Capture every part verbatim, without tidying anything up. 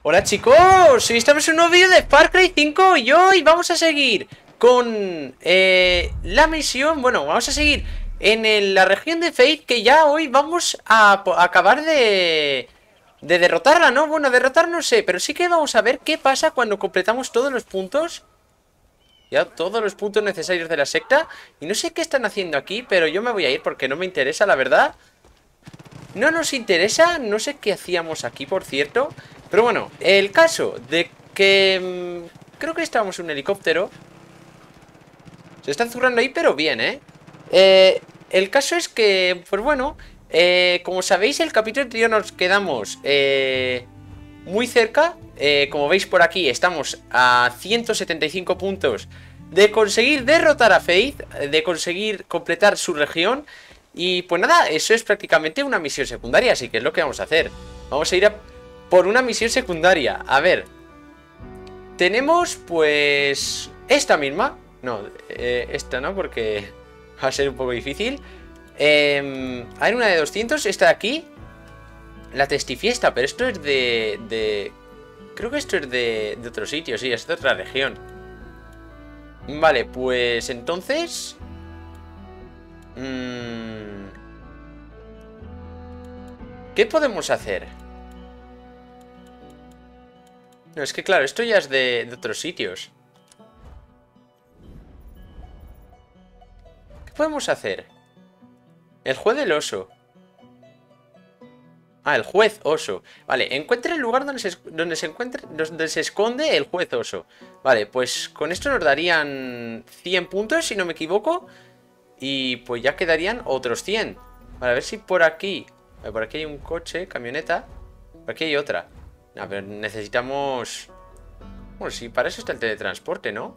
Hola chicos, hoy estamos en un nuevo vídeo de Far Cry cinco y hoy vamos a seguir con eh, la misión, bueno, vamos a seguir en el- la región de Faith, que ya hoy vamos a, po- a acabar de, de derrotarla, ¿no? Bueno, derrotar no sé, pero sí que vamos a ver qué pasa cuando completamos todos los puntos, ya todos los puntos necesarios de la secta. Y no sé qué están haciendo aquí, pero yo me voy a ir porque no me interesa, la verdad. No nos interesa, no sé qué hacíamos aquí, por cierto. Pero bueno, el caso de que... mm, creo que estábamos en un helicóptero. Se están zurrando ahí, pero bien, ¿eh? Eh, el caso es que, pues bueno, eh, como sabéis, el capítulo anterior nos quedamos eh, muy cerca. Eh, como veis por aquí, estamos a ciento setenta y cinco puntos de conseguir derrotar a Faith, de conseguir completar su región. Y pues nada, eso es prácticamente una misión secundaria, así que es lo que vamos a hacer. Vamos a ir a por una misión secundaria. A ver, tenemos pues esta misma. No, eh, esta no, porque va a ser un poco difícil. eh, Hay una de doscientos, esta de aquí, la testifiesta, pero esto es de... de creo que esto es de, de otro sitio, sí, es de otra región. Vale, pues entonces... mmm, ¿qué podemos hacer? No, es que claro, esto ya es de, de otros sitios. ¿Qué podemos hacer? El juez del oso. Ah, el juez oso. Vale, encuentre el lugar donde se, donde se encuentre, donde se esconde el juez oso. Vale, pues con esto nos darían cien puntos, si no me equivoco. Y pues ya quedarían otros cien. Vale, a ver si por aquí... Vale, por aquí hay un coche, camioneta. Por aquí hay otra. A ver, necesitamos... Bueno, sí, para eso está el teletransporte, ¿no?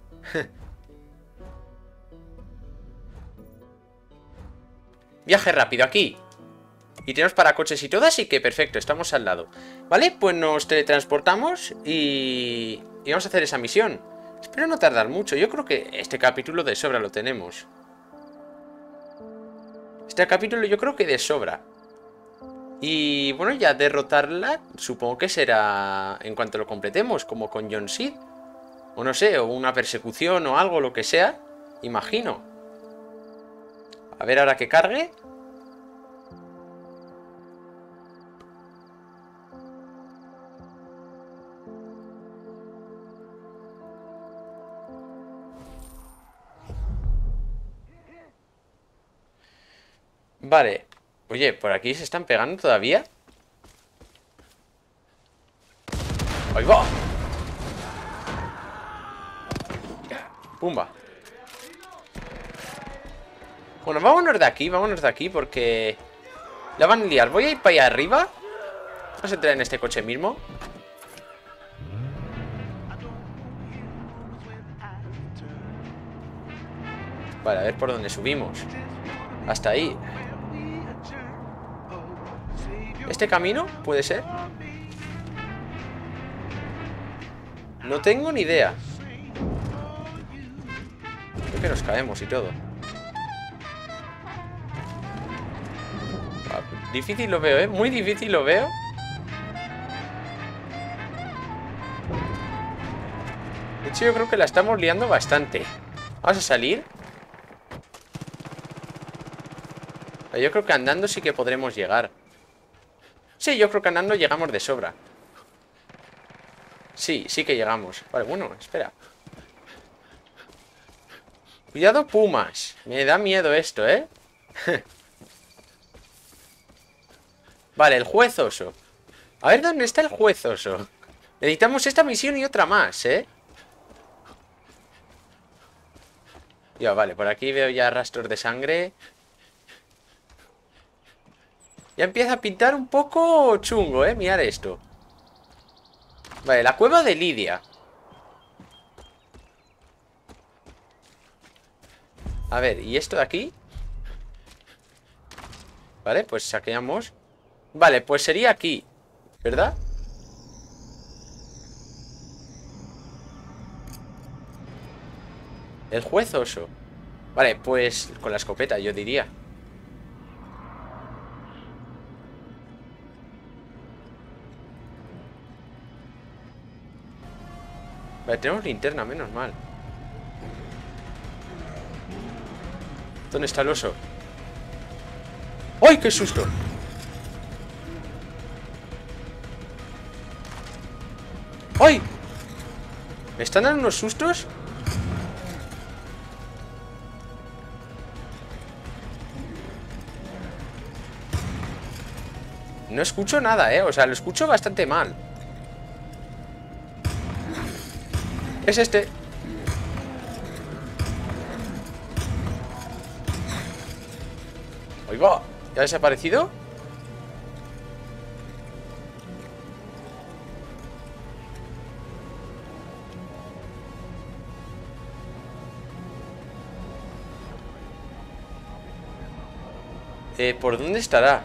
Viaje rápido, aquí. Y tenemos para coches y todo, así que perfecto, estamos al lado. Vale, pues nos teletransportamos y... y vamos a hacer esa misión. Espero no tardar mucho, yo creo que este capítulo de sobra lo tenemos. Este capítulo yo creo que de sobra. Y bueno, ya derrotarla supongo que será en cuanto lo completemos, como con John Seed. O no sé, o una persecución o algo, lo que sea. Imagino. A ver ahora que cargue. Vale. Oye, ¿por aquí se están pegando todavía? ¡Ahí va! ¡Pumba! Bueno, vámonos de aquí, vámonos de aquí porque... la van a liar. Voy a ir para allá arriba. Vamos a entrar en este coche mismo. Vale, a ver por dónde subimos. Hasta ahí. ¿Este camino? ¿Puede ser? No tengo ni idea. Creo que nos caemos y todo. Ah, difícil lo veo, ¿eh? Muy difícil lo veo. De hecho, yo creo que la estamos liando bastante. Vamos a salir. Yo creo que andando sí que podremos llegar. Sí, yo creo que andando llegamos de sobra. Sí, sí que llegamos. Vale, bueno, espera. Cuidado, pumas. Me da miedo esto, ¿eh? Vale, el juez oso. A ver dónde está el juez oso. Necesitamos esta misión y otra más, ¿eh? Ya, vale, por aquí veo ya rastros de sangre. Ya empieza a pintar un poco chungo, ¿eh? Mirad esto. Vale, la cueva de Lidia. A ver, ¿y esto de aquí? Vale, pues saqueamos. Vale, pues sería aquí, ¿verdad? El juez oso. Vale, pues con la escopeta, yo diría. Vale, tenemos linterna, menos mal. ¿Dónde está el oso? ¡Ay, qué susto! ¡Ay! ¿Me están dando unos sustos? No escucho nada, eh. O sea, lo escucho bastante mal. Es este. Ahí va. ¿Ya ha desaparecido? Eh, ¿por dónde estará?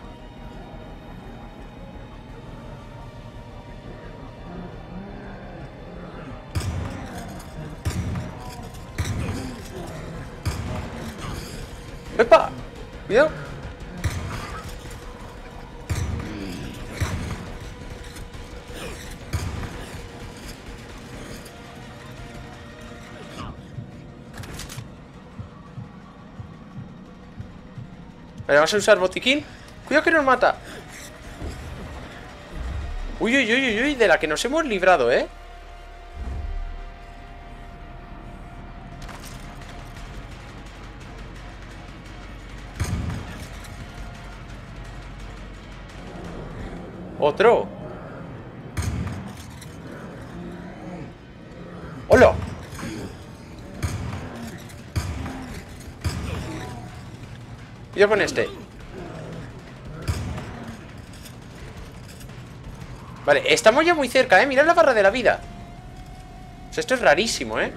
¡Epa! Cuidado. Vale, vamos a usar botiquín. Cuidado que nos mata. Uy, uy, uy, uy, uy, de la que nos hemos librado, ¿eh? Otro. ¡Hola! Cuidado con este. Vale, estamos ya muy cerca, ¿eh? Mirad la barra de la vida. O sea, esto es rarísimo, ¿eh?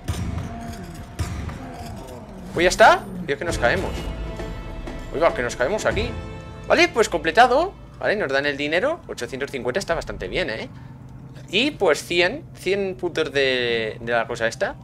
Pues ya está. Cuidado que nos caemos. Oiga, que nos caemos aquí. Vale, pues completado. Vale, nos dan el dinero. ochocientos cincuenta está bastante bien, ¿eh? Y pues cien. cien puntos de, de la cosa esta.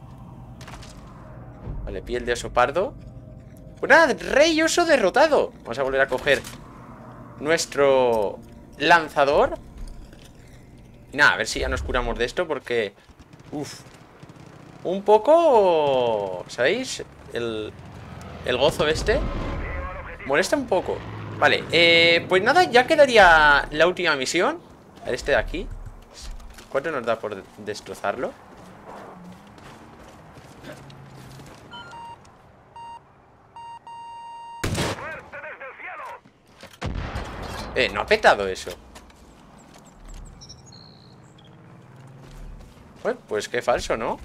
Vale, piel de oso pardo. Pues nada, rey oso derrotado. Vamos a volver a coger nuestro lanzador. Y nada, a ver si ya nos curamos de esto porque... Uf. Un poco... ¿Sabéis? El, el gozo este molesta un poco. Vale, eh, pues nada, ya quedaría la última misión. A ver, este de aquí. ¿Cuánto nos da por destrozarlo? Eh, no ha petado eso. Pues, pues qué falso, ¿no?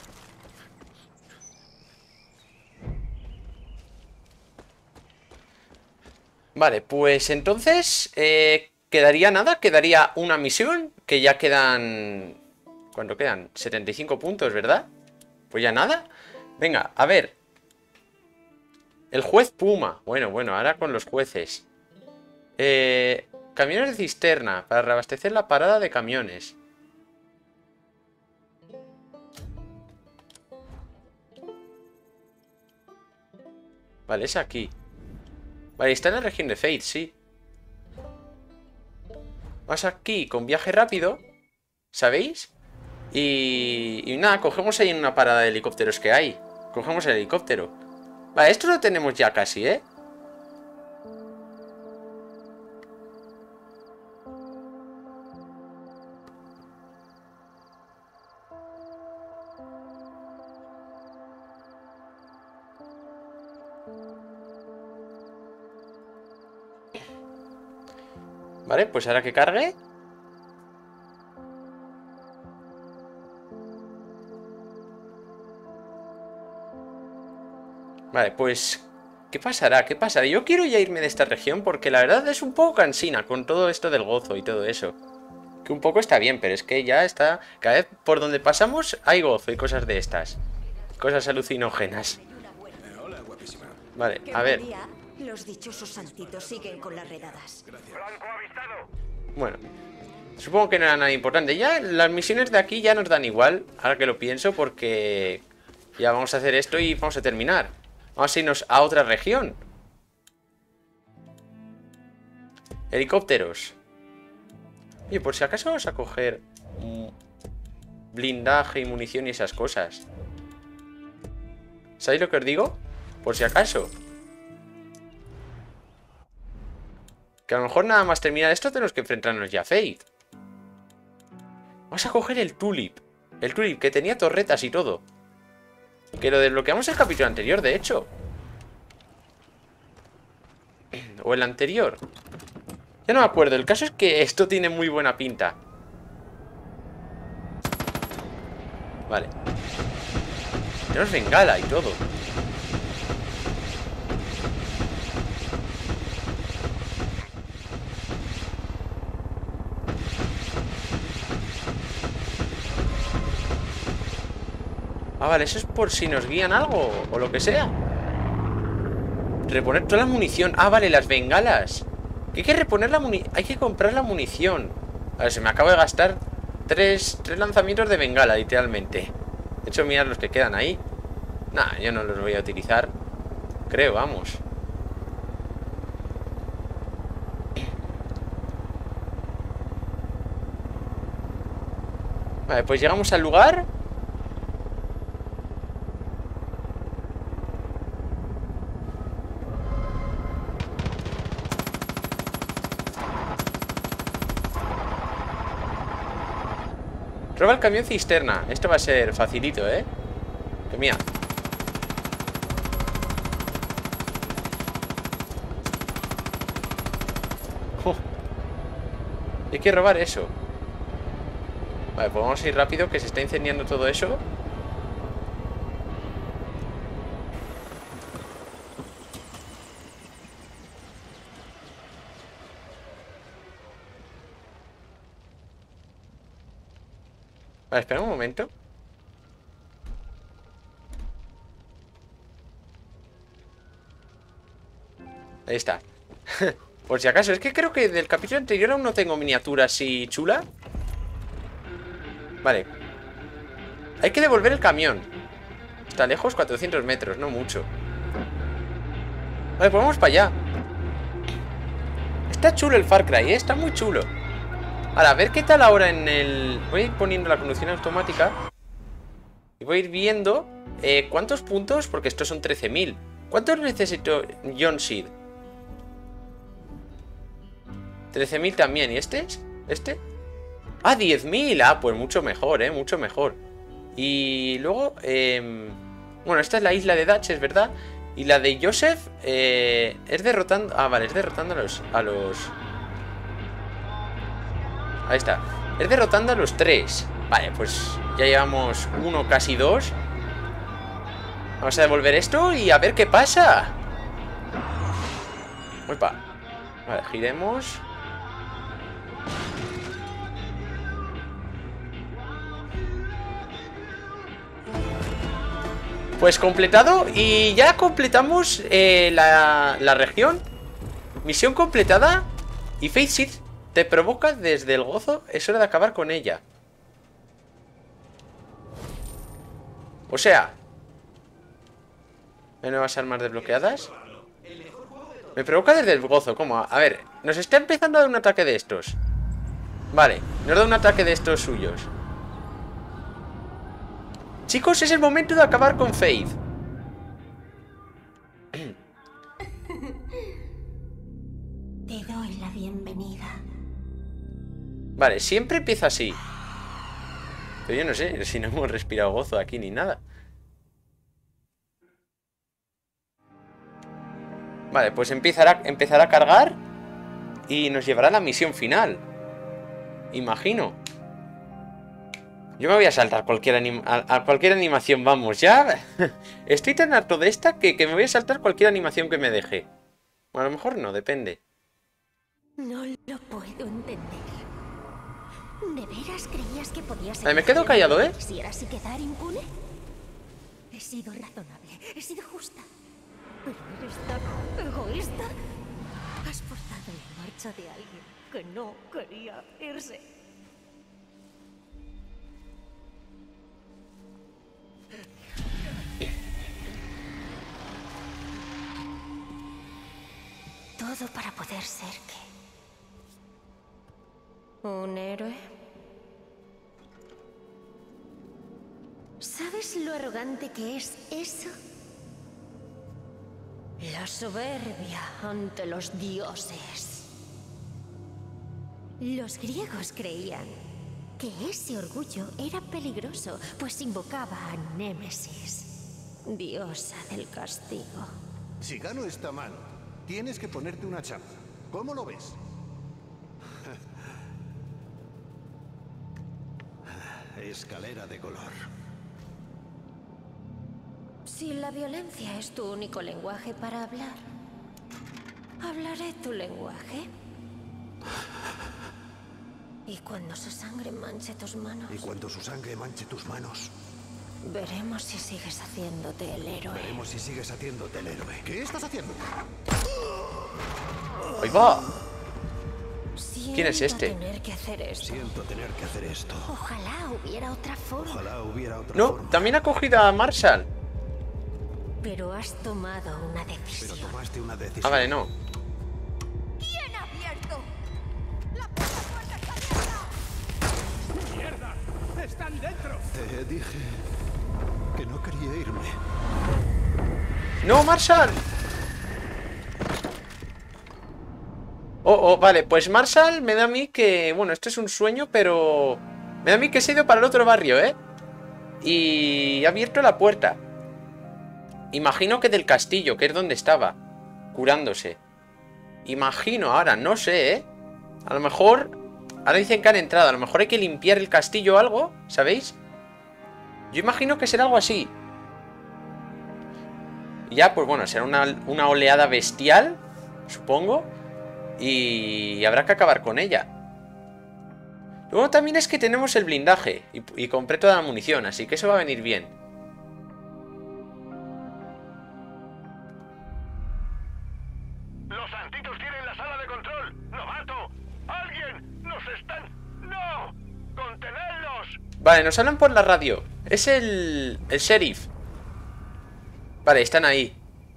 Vale, pues entonces eh, quedaría nada, quedaría una misión. Que ya quedan... ¿Cuánto quedan? setenta y cinco puntos, ¿verdad? Pues ya nada. Venga, a ver. El juez Puma. Bueno, bueno, ahora con los jueces. Eh, camiones de cisterna para reabastecer la parada de camiones. Vale, es aquí. Vale, está en la región de Fate, sí. Vamos aquí con viaje rápido, ¿sabéis? Y, y nada, cogemos ahí en una parada de helicópteros que hay. Cogemos el helicóptero. Vale, esto lo tenemos ya casi, ¿eh? Vale, pues ahora que cargue. Vale, pues... ¿Qué pasará? ¿Qué pasará? Yo quiero ya irme de esta región porque la verdad es un poco cansina con todo esto del gozo y todo eso. Que un poco está bien, pero es que ya está... Cada vez por donde pasamos hay gozo y cosas de estas. Cosas alucinógenas. Vale, a ver. Los dichosos santitos siguen con las redadas. Bueno, supongo que no era nada importante. Ya las misiones de aquí ya nos dan igual, ahora que lo pienso, porque ya vamos a hacer esto y vamos a terminar. Vamos a irnos a otra región. Helicópteros. Oye, por si acaso vamos a coger... blindaje y munición y esas cosas. ¿Sabéis lo que os digo? Por si acaso. Que a lo mejor nada más terminar esto tenemos que enfrentarnos ya a Faith. Vamos a coger el Tulip. El Tulip que tenía torretas y todo. Que lo desbloqueamos el capítulo anterior, de hecho. O el anterior. Ya no me acuerdo. El caso es que esto tiene muy buena pinta. Vale. Tenemos bengala y todo. Ah, vale, eso es por si nos guían algo o lo que sea. Reponer toda la munición. Ah, vale, las bengalas. Que hay que reponer la munición. Hay que comprar la munición. A ver, se me acabo de gastar Tres, tres lanzamientos de bengala, literalmente. De hecho, mirad los que quedan ahí. Nah, yo no los voy a utilizar. Creo, vamos. Vale, pues llegamos al lugar. Roba el camión cisterna. Esto va a ser facilito, ¿eh? Que mira. Oh. Hay que robar eso. Vale, pues vamos a ir rápido, que se está incendiando todo eso. Vale, espera un momento. Ahí está. Por si acaso, es que creo que del capítulo anterior aún no tengo miniatura así chula. Vale. Hay que devolver el camión. Está lejos, cuatrocientos metros, no mucho. Vale, pues vamos para allá. Está chulo el Far Cry, ¿eh? Está muy chulo. Ahora, a ver qué tal ahora en el... Voy a ir poniendo la conducción automática. Y voy a ir viendo eh, ¿cuántos puntos? Porque estos son trece mil. ¿Cuántos necesito John Seed? trece mil también. ¿Y este? ¿Este? Ah, diez mil. Ah, pues mucho mejor, eh, mucho mejor. Y luego eh, bueno, esta es la isla de Dutch, es verdad. Y la de Joseph eh, es derrotando... Ah, vale, es derrotando a los... A los... Ahí está. Es derrotando a los tres. Vale, pues ya llevamos uno, casi dos. Vamos a devolver esto y a ver qué pasa. Uepa. Vale, giremos. Pues completado. Y ya completamos eh, la, la región. Misión completada. Y Faith Seed te provoca desde el gozo. Es hora de acabar con ella. O sea, ¿hay nuevas armas desbloqueadas? Me provoca desde el gozo. ¿Cómo? A ver, nos está empezando a dar un ataque de estos. Vale, nos da un ataque de estos suyos. Chicos, es el momento de acabar con Faith. Te doy la bienvenida. Vale, siempre empieza así. Pero yo no sé si no hemos respirado gozo aquí ni nada. Vale, pues empezará, empezará a cargar. Y nos llevará a la misión final. Imagino. Yo me voy a saltar cualquier anim a, a cualquier animación, vamos, ya. Estoy tan harto de esta que, que me voy a saltar cualquier animación que me deje. Bueno, a lo mejor no, depende. No lo puedo entender. ¿De veras creías que podías... Vale, me quedo callado, ¿eh? ¿Quisieras quedar impune? He sido razonable, he sido justa. Pero eres tan egoísta. Has forzado la marcha de alguien que no quería irse. Todo para poder ser ¿qué? ¿Un héroe? ¿Sabes lo arrogante que es eso? La soberbia ante los dioses. Los griegos creían que ese orgullo era peligroso, pues invocaba a Némesis, diosa del castigo. Si gano esta mano, tienes que ponerte una chapa. ¿Cómo lo ves? Escalera de color. Si la violencia es tu único lenguaje para hablar, hablaré tu lenguaje. Y cuando su sangre manche tus manos... Y cuando su sangre manche tus manos... Veremos si sigues haciéndote el héroe. Veremos si sigues haciéndote el héroe. ¿Qué estás haciendo? ¡Ahí va! Siento ¿Quién es este? Tener que hacer esto. Siento tener que hacer esto. Ojalá hubiera otra forma. Ojalá hubiera otra No, forma. también ha cogido a Marshall. Pero has tomado una Pero decisión. tomaste una decisión. Ah, vale, no. ¿Quién ha abierto? ¡La puerta está abierta! ¡Mierda! ¡Están dentro! Te dije que no quería irme. ¡No, Marshall! Oh, oh, vale, pues Marshall me da a mí que... Bueno, esto es un sueño, pero... Me da a mí que se ha ido para el otro barrio, ¿eh? Y ha abierto la puerta. Imagino que del castillo, que es donde estaba, curándose. Imagino, ahora, no sé, ¿eh? A lo mejor... Ahora dicen que han entrado, a lo mejor hay que limpiar el castillo o algo, ¿sabéis? Yo imagino que será algo así. Y ya, pues bueno, será una, una oleada bestial, supongo. Y habrá que acabar con ella. Luego también es que tenemos el blindaje y, y compré toda la munición, así que eso va a venir bien. ¡Los santitos tienen la sala de control! ¡Novato! ¡Alguien! ¡Nos están... ¡No! ¡Contenedlos! Vale, nos hablan por la radio. Es el... el sheriff. Vale, están ahí.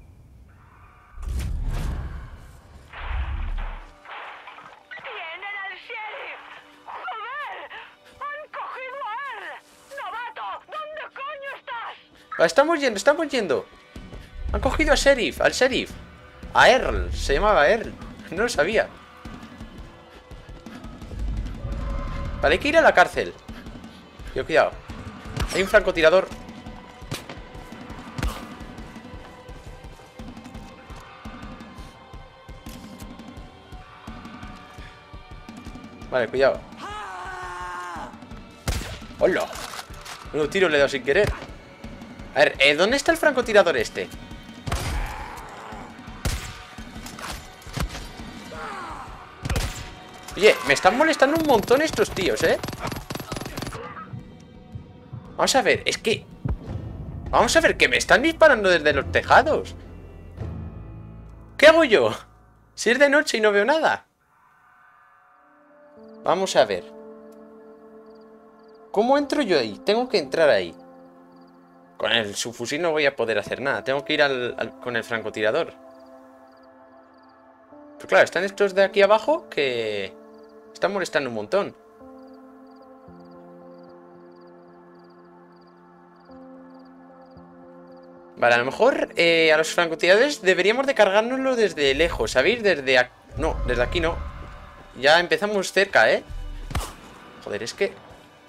¡Tienen al sheriff! ¡Joder! ¡Han cogido a Earl! ¡Novato! ¿Dónde coño estás? Vale, estamos yendo, estamos yendo. Han cogido a sheriff, al sheriff. A Earl, se llamaba Earl. No lo sabía. Vale, hay que ir a la cárcel. Yo, cuidado. Hay un francotirador. Vale, cuidado. ¡Hola! Un tiro le he dado sin querer. A ver, ¿eh, ¿dónde está el francotirador este? Oye, me están molestando un montón estos tíos, ¿eh? Vamos a ver, es que... Vamos a ver, que me están disparando desde los tejados. ¿Qué hago yo? Si es de noche y no veo nada. Vamos a ver. ¿Cómo entro yo ahí? Tengo que entrar ahí. Con el subfusil no voy a poder hacer nada. Tengo que ir al, al, con el francotirador. Pero claro, están estos de aquí abajo que... Están molestando un montón. Vale, a lo mejor eh, a los francotiradores deberíamos de cargárnoslo desde lejos, ¿sabéis? Desde aquí... No, desde aquí no. Ya empezamos cerca, ¿eh? Joder, es que...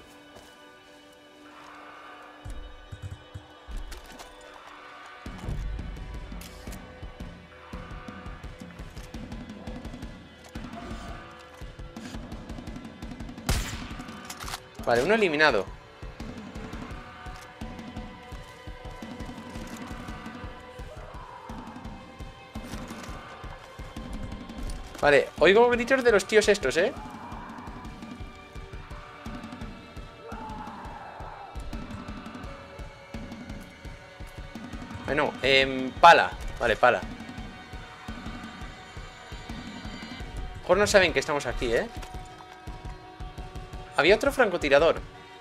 Vale, uno eliminado. Vale, oigo gritos de los tíos estos, ¿eh? Bueno, eh, pala. Vale, pala. Mejor no saben que estamos aquí, ¿eh? Había otro francotirador.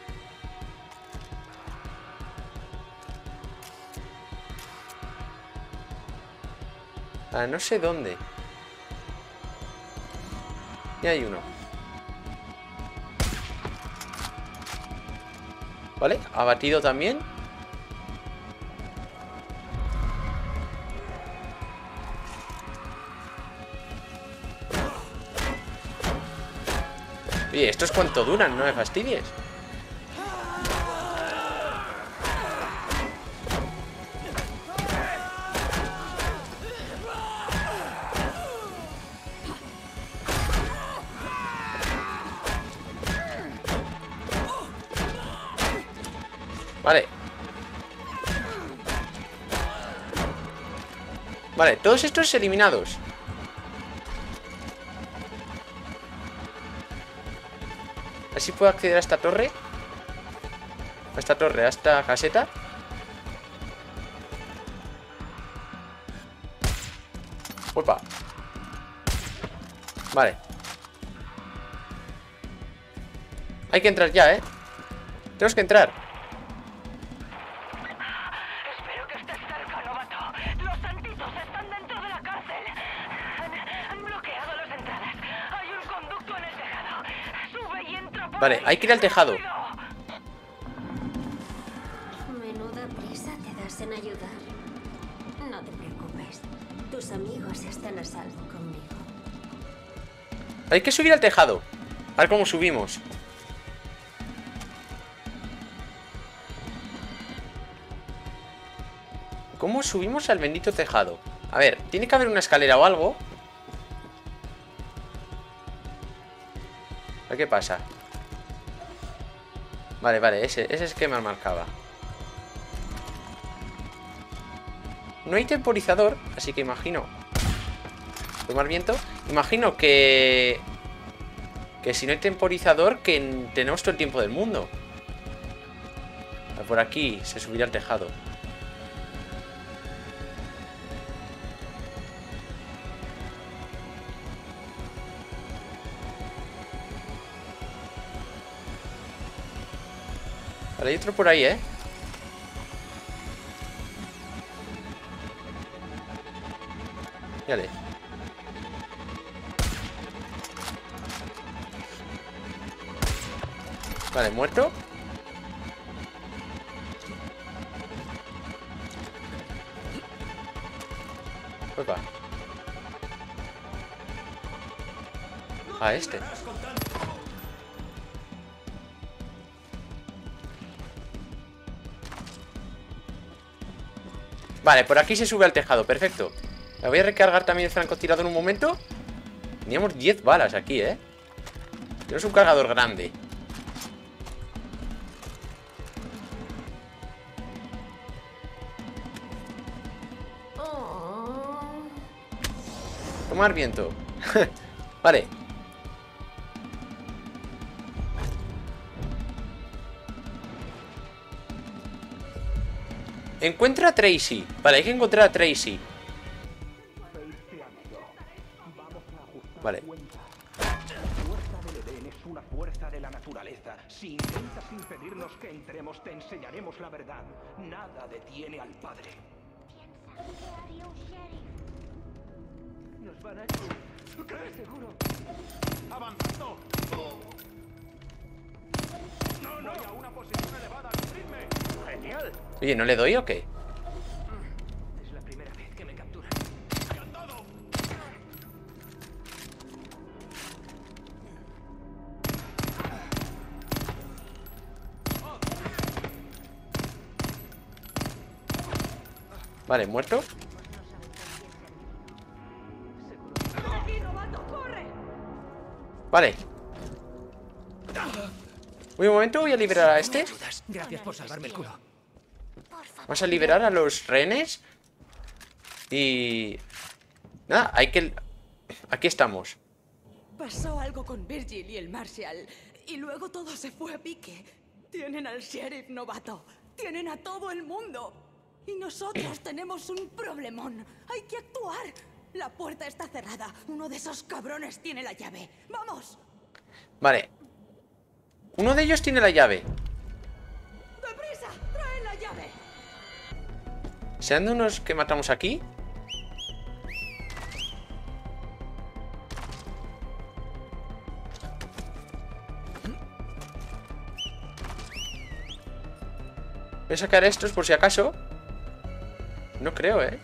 Ah, no sé dónde. Y hay uno. Vale, abatido también. Oye, ¿esto es cuánto duran? No me fastidies. Vale. Vale, todos estos eliminados. Así puedo acceder a esta torre. A esta torre, a esta caseta. Opa. Vale. Hay que entrar ya, ¿eh? Tenemos que entrar. Espero que estés cerca, novato. Los santitos están dentro de la cárcel. Han, han bloqueado las entradas. Hay un conducto en el tejado. Sube y entra por Vale, ahí. hay que ir al tejado. Menuda prisa te das en ayudar. No te preocupes. Tus amigos están a salvo conmigo. Hay que subir al tejado. A ver cómo subimos. ¿Cómo subimos al bendito tejado? A ver, tiene que haber una escalera o algo. A ver qué pasa. Vale, vale, ese, ese es que me marcaba. No hay temporizador, así que imagino... Tomar viento. Imagino que... Que si no hay temporizador, que tenemos todo el tiempo del mundo. Por aquí se subirá al tejado. Vale, hay otro por ahí, ¿eh? Dale. Vale, muerto. Opa. A este. Vale, por aquí se sube al tejado, perfecto. Me voy a recargar también el francotirador un momento. Teníamos diez balas aquí, ¿eh? Tenemos un cargador grande. Tomar viento. Vale. Encuentra a Tracy. Vale, hay que encontrar a Tracy. Vale. La fuerza del Edén es una fuerza de la naturaleza. Si intentas impedirnos que entremos, te enseñaremos la verdad. Nada detiene al Padre. Nos van a... ¿Qué? Seguro. ¡Avanzando! ¡No, no! ¡A una posición elevada! ¡Seguidme! ¡Genial! Oye, ¿no le doy o qué? Es la primera vez que me capturan. ¡Candado! Vale, muerto. Vale. Uy, un momento, voy a liberar a este. Gracias por salvarme el culo. Vamos a liberar a los rehenes. Y... Nada, hay que... Aquí estamos. Pasó algo con Virgil y el Marshall. Y luego todo se fue a pique. Tienen al sheriff novato. Tienen a todo el mundo. Y nosotros tenemos un problemón. Hay que actuar. La puerta está cerrada. Uno de esos cabrones tiene la llave. ¡Vamos! Vale. Uno de ellos tiene la llave. ¡Deprisa! ¡Trae la llave! ¿Serán de unos que matamos aquí? Voy a sacar estos por si acaso. No creo, ¿eh?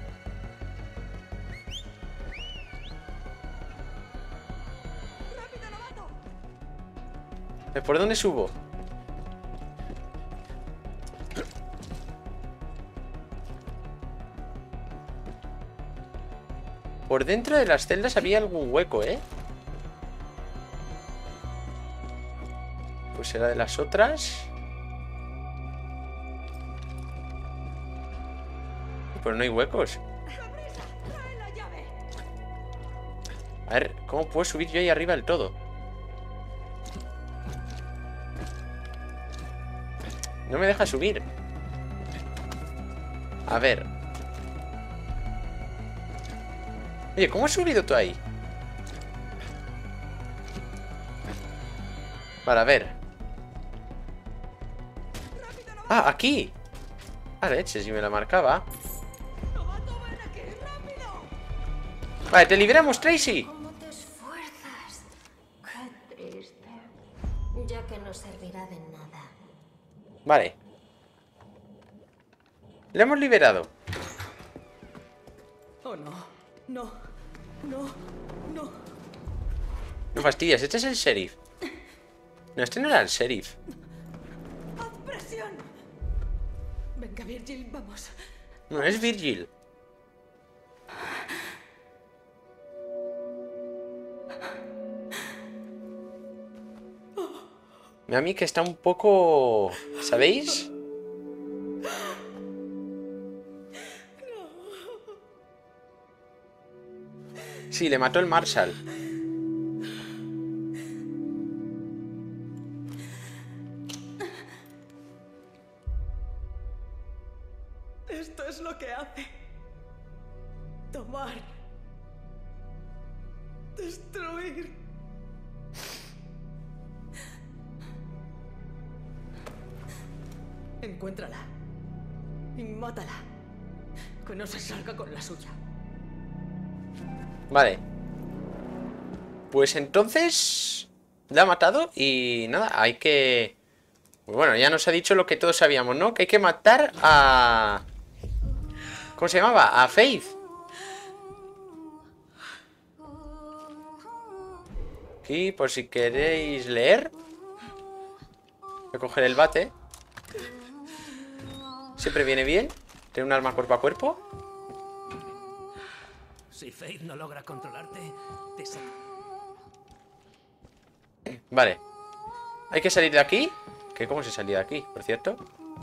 ¿Por dónde subo? Por dentro de las celdas había algún hueco, ¿eh? Pues será de las otras. Pero no hay huecos. A ver, ¿cómo puedo subir yo ahí arriba del todo? No me deja subir. A ver. Oye, ¿cómo has subido tú ahí? Para ver. Ah, aquí. Ah, leche, si me la marcaba. Vale, te liberamos, Tracy. ¿Cómo te esfuerzas? Qué triste. Ya que no servirá de nada. Vale. Le hemos liberado. Oh, no. No. No. No. No fastidias, este es el sheriff. No, este no era el sheriff. ¡Haz presión! Venga, Virgil, vamos. No, es Virgil. A mí que está un poco... ¿Sabéis? Sí, le mató el Marshall. Esto es lo que hace. Tomar. Destruir. Encuéntrala. Y mátala. Que no se salga con la suya. Vale. Pues entonces... La ha matado y nada, hay que... Bueno, ya nos ha dicho lo que todos sabíamos, ¿no? Que hay que matar a... ¿Cómo se llamaba? A Faith. Aquí, por si queréis leer. Voy a coger el bate. Siempre viene bien tener un arma cuerpo a cuerpo. Si Faith no logra controlarte, te saca. Vale. Hay que salir de aquí. ¿Qué? ¿Cómo se salía de aquí, por cierto?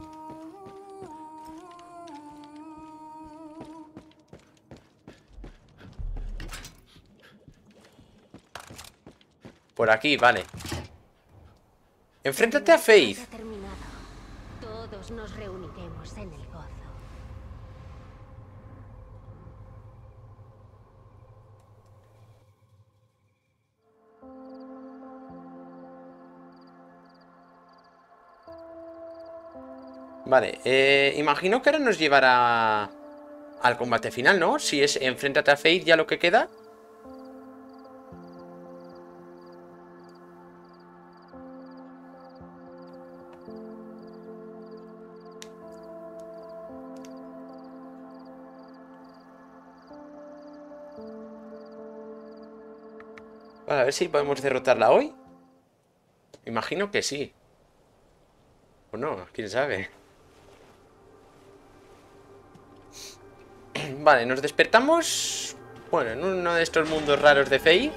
Por aquí, vale. Enfréntate a Faith. Ha terminado. Todos nos reuniremos en el gozo. Vale, eh, imagino que ahora nos llevará al combate final, ¿no? Si es enfréntate a Faith ya lo que queda. Vale, a ver si podemos derrotarla hoy. Imagino que sí. O no, quién sabe. Vale, nos despertamos. Bueno, en uno de estos mundos raros de Faith.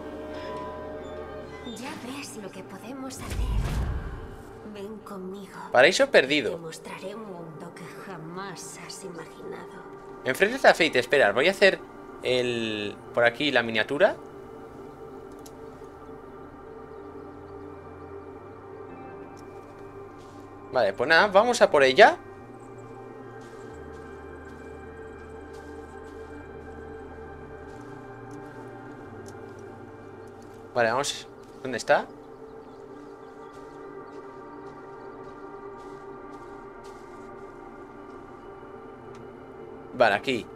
Ya ves lo que podemos hacer. Ven conmigo. Paraíso perdido. Te mostraré un mundo que jamás has imaginado. Enfréntate a Faith, espera, voy a hacer el... por aquí la miniatura. Vale, pues nada, vamos a por ella. Vale, vamos. ¿Dónde está? Vale, aquí.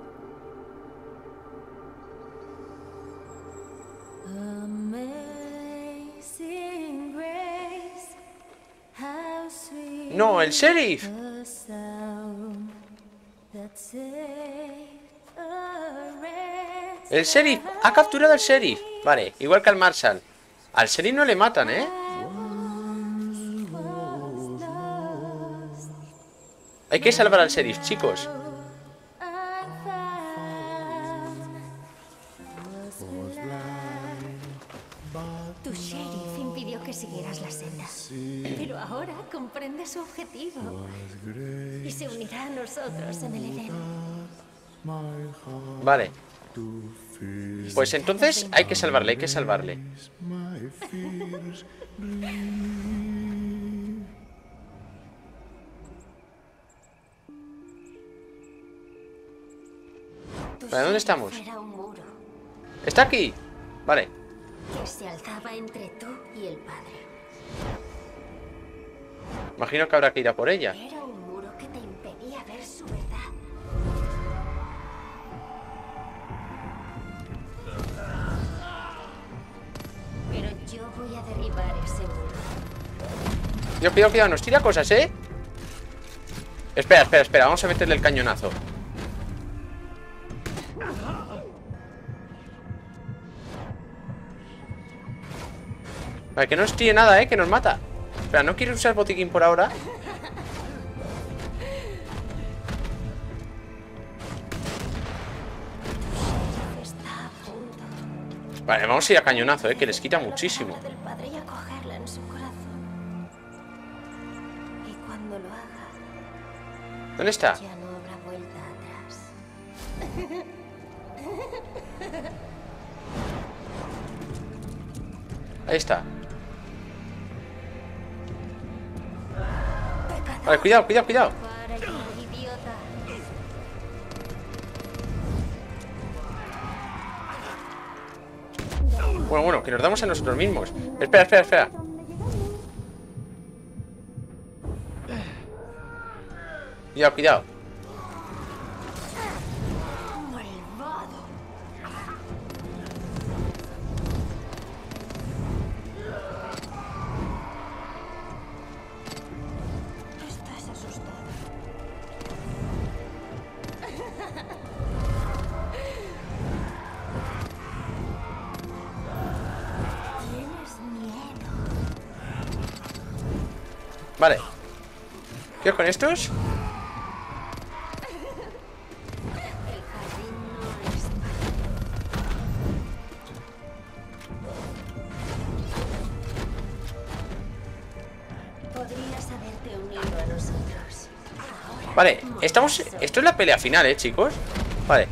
No, el sheriff. El sheriff. Ha capturado al sheriff. Vale, igual que al Marshall. Al sheriff no le matan, ¿eh? Hay que salvar al sheriff, chicos. Tu sheriff impidió que siguieras la senda, pero ahora comprende su objetivo y se unirá a nosotros en el Edén. Vale. Pues entonces hay que salvarle, hay que salvarle. ¿Para dónde estamos? Era un muro ¿Está aquí? Vale. que se alzaba entre tú y el Padre. Imagino que habrá que ir a por ella. Era un muro que te impedía ver su verdad. Pero yo voy a derribar ese muro. Cuidado, cuidado, cuidado, nos tira cosas, ¿eh? Espera, espera, espera, vamos a meterle el cañonazo. Vale, que no nos tire nada, ¿eh? Que nos mata. Espera, no quiero usar botiquín por ahora. Está a punto. Vale, vamos a ir a cañonazo, ¿eh? Que les quita muchísimo. Del Padre y acogerla en su corazón. Y cuando lo haga, ¿Dónde está? ya no habrá vuelta atrás. Ahí está. Pecador. Vale, cuidado, cuidado, cuidado. Para allá, idiota. Bueno, bueno, que nos damos a nosotros mismos. Espera, espera, espera. Cuidado, cuidado. Malvado. Estás asustado. Tienes miedo. Vale. ¿Qué con estos? El jardín no es malo. Podrías haberte unido a nosotros. Ahora Vale, estamos... Esto es la pelea final, ¿eh, chicos? Vale.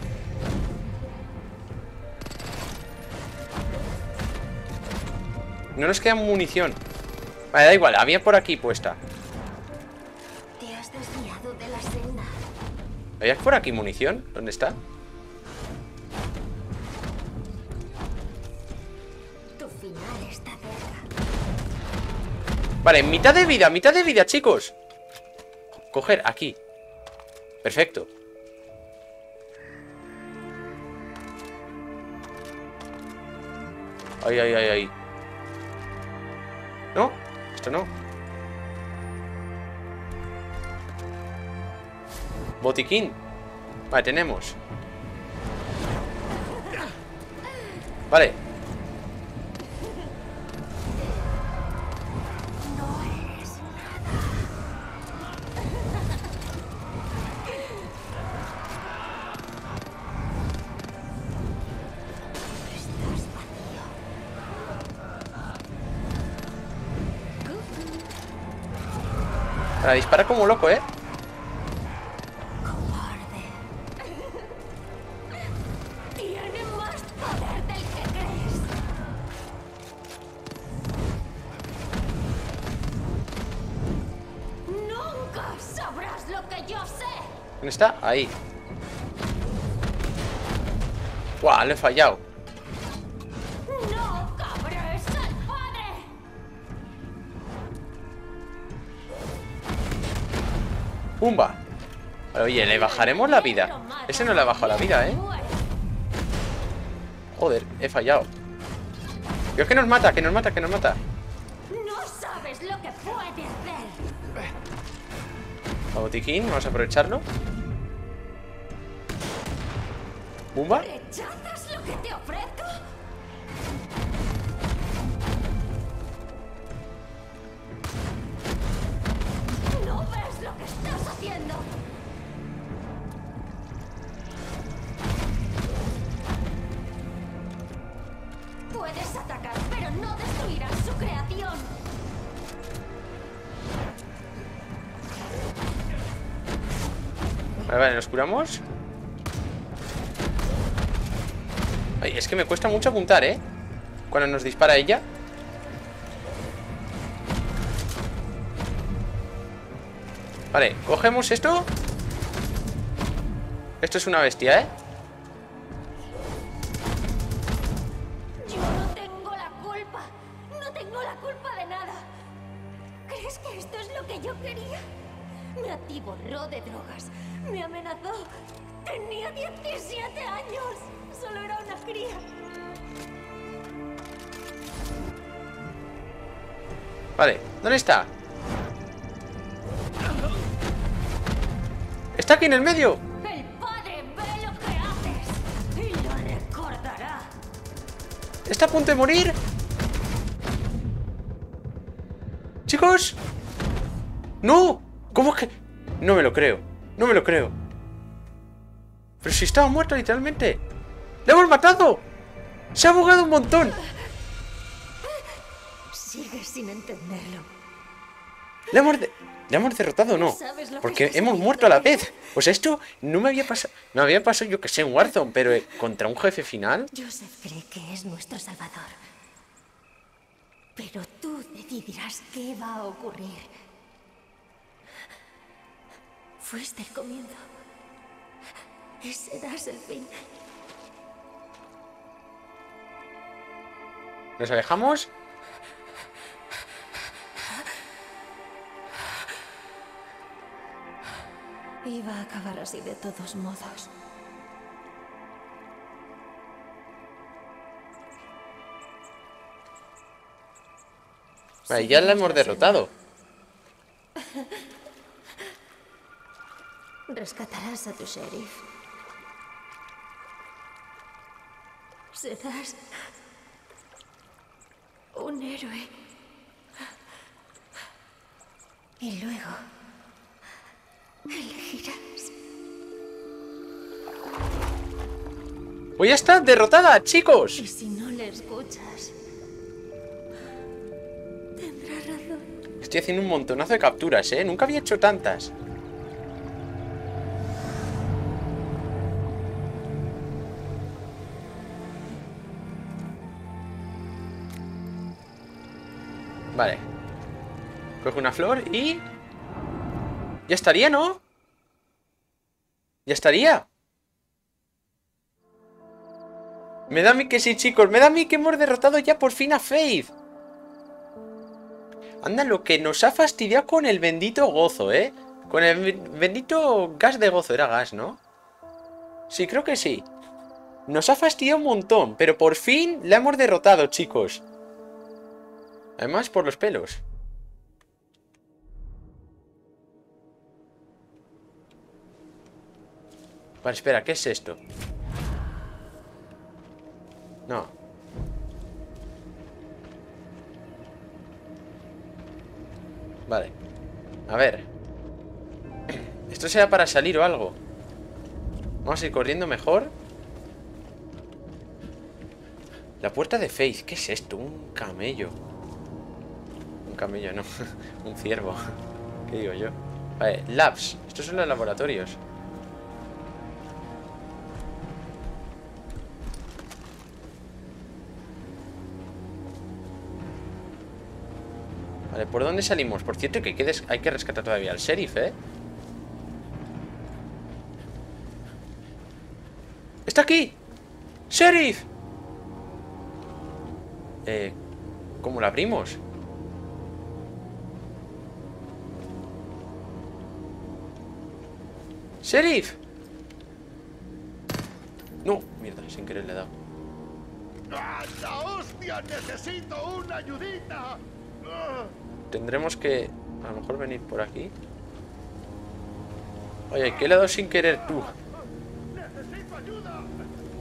No nos queda munición. Vale, da igual, había por aquí puesta. te has desviado de la senda. ¿Había por aquí munición? ¿Dónde está? Tu final está cerca. Vale, mitad de vida, mitad de vida, chicos. Coger, aquí. Perfecto. Ay, ay, ay, ay. ¿No? Esto no. Botiquín. Vale, tenemos. Vale. Para disparar como un loco, ¿eh? Tiene más poder del que crees. Nunca sabrás lo que yo sé. ¿Dónde está? Ahí. ¡Guau! Le he fallado. No cabres al padre. ¡Pumba! Oye, le bajaremos la vida. Ese no le ha bajado la vida, ¿eh? Joder, he fallado. Creo que nos mata, que nos mata, que nos mata. No sabes lo que puede hacer. A botiquín, vamos a aprovecharlo. ¿Pumba? ¿Rechazas lo que te ofrezco? ¿No ves lo que estás haciendo? Puedes atacar, pero no destruirás su creación. Vale, vale, nos curamos. Ay, es que me cuesta mucho apuntar, ¿eh? Cuando nos dispara ella. Vale, cogemos esto. Esto es una bestia, ¿eh? Yo no tengo la culpa. No tengo la culpa de nada. ¿Crees que esto es lo que yo quería? Me atiborró de drogas. Me amenazó. Tenía diecisiete años. Solo era una cría. Vale, ¿dónde está? ¡Está aquí en el medio! El padre ve lo que haces y lo recordará. ¿Está a punto de morir? ¿Chicos? ¡No! ¿Cómo es que...? No me lo creo. No me lo creo. Pero si estaba muerto literalmente. ¡Le hemos matado! ¡Se ha abogado un montón! Sigues sin entenderlo. ¿Le hemos, de... ¿Le hemos derrotado o no? ¿Sabes lo que Porque estás hemos haciendo? muerto a la vez. O sea, esto no me había pasado... Me había pasado, yo que sé, en Warzone. Pero eh, contra un jefe final... Joseph cree que es nuestro salvador. Pero tú decidirás qué va a ocurrir. Fuiste el comienzo. Y serás el fin. ¿Nos alejamos? Iba a acabar así de todos modos. Vale, ya la hemos derrotado. Rescatarás a tu sheriff. Serás un héroe. Y luego elegirás. Pues ya está, derrotada, chicos. Y si no le escuchas, tendrá razón. Estoy haciendo un montonazo de capturas, ¿eh? Nunca había hecho tantas. Vale. Coge una flor y... Ya estaría, ¿no? Ya estaría. Me da a mí que sí, chicos. Me da a mí que hemos derrotado ya por fin a Faith. Anda, lo que nos ha fastidiado con el bendito gozo, ¿eh? Con el bendito gas de gozo. Era gas, ¿no? Sí, creo que sí. Nos ha fastidiado un montón. Pero por fin la hemos derrotado, chicos. Además, por los pelos. Vale, espera, ¿qué es esto? No. Vale. A ver. Esto será para salir o algo. Vamos a ir corriendo mejor. La puerta de Faith. ¿Qué es esto? Un camello. Un camello, no. Un ciervo. ¿Qué digo yo? Vale, labs. Estos son los laboratorios. Vale, ¿por dónde salimos? Por cierto, que hay que, hay que rescatar todavía al sheriff, ¿eh? ¡Está aquí! ¡Sheriff! Eh... ¿Cómo la abrimos? ¡Sheriff! No, mierda, sin querer le he dado. ¡La hostia! ¡Necesito una ayudita! Tendremos que... a lo mejor venir por aquí. Oye, ¿qué le he dado sin querer tú? ¡Necesito ayuda!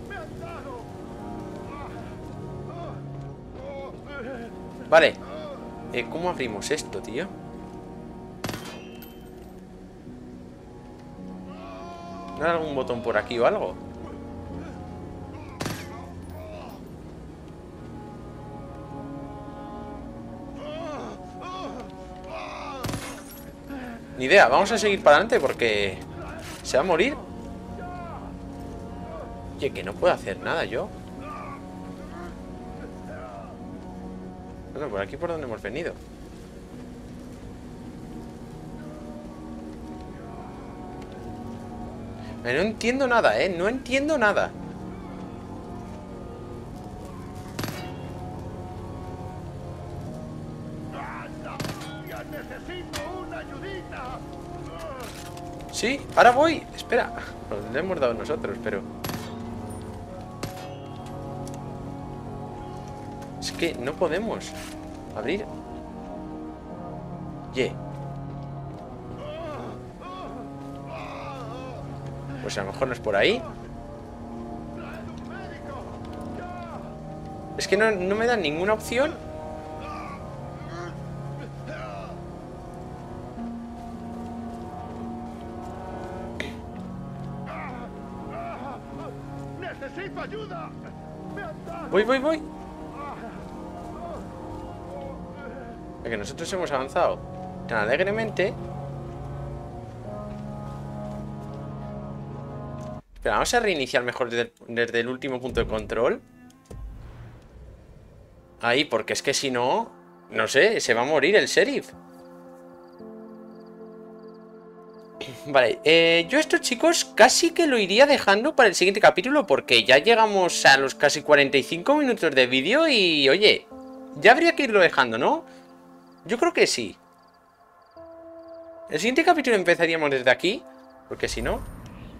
Vale. Eh, ¿Cómo abrimos esto, tío? ¿No hay algún botón por aquí o algo? Ni idea, vamos a seguir para adelante porque se va a morir. Oye, que no puedo hacer nada yo. Bueno, por aquí por donde hemos venido. No entiendo nada, eh, no entiendo nada. Sí, ahora voy. Espera, nos lo hemos dado nosotros, pero... Es que no podemos abrir. Ye. Pues a lo mejor no es por ahí. Es que no, no me dan ninguna opción. ¡Necesito ayuda! Voy, voy, voy. Es que nosotros hemos avanzado tan alegremente. Espera, vamos a reiniciar mejor desde, desde el último punto de control. Ahí, porque es que si no, no sé, se va a morir el sheriff. Vale, eh, yo esto, chicos, casi que lo iría dejando para el siguiente capítulo, porque ya llegamos a los casi cuarenta y cinco minutos de vídeo y, oye, ya habría que irlo dejando, ¿no? Yo creo que sí. El siguiente capítulo empezaríamos desde aquí, porque si no...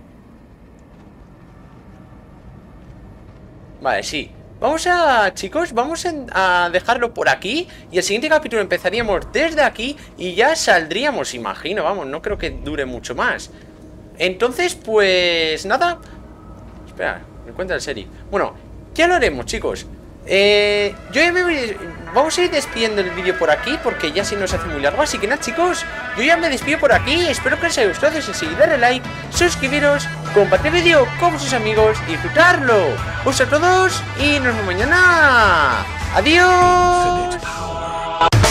Vale, sí. Vamos a, chicos, vamos a dejarlo por aquí. Y el siguiente capítulo empezaríamos desde aquí y ya saldríamos, imagino, vamos, no creo que dure mucho más. Entonces, pues, nada. Espera, me encuentra el serie. Bueno, ya lo haremos, chicos. Eh, yo ya me voy... Vamos a ir despidiendo el vídeo por aquí, porque ya si no se hace muy largo. Así que nada, chicos, yo ya me despido por aquí. Espero que os haya gustado. Si sí, darle like, suscribiros, compartir el vídeo con vuestros amigos, disfrutarlo. Un saludo a todos y nos vemos mañana. Adiós.